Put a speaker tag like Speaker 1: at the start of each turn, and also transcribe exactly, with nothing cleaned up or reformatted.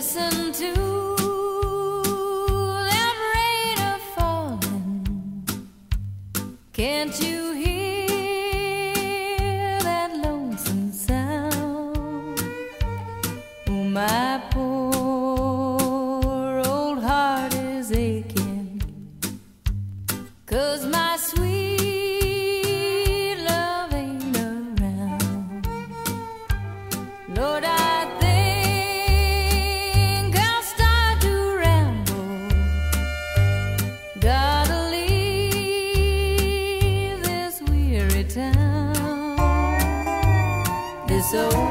Speaker 1: Listen to that rain a-falling. Can't you hear that lonesome sound? Oh, my poor old heart is aching, 'cause my sweet love ain't around. Lord, I gotta leave this weary town. This old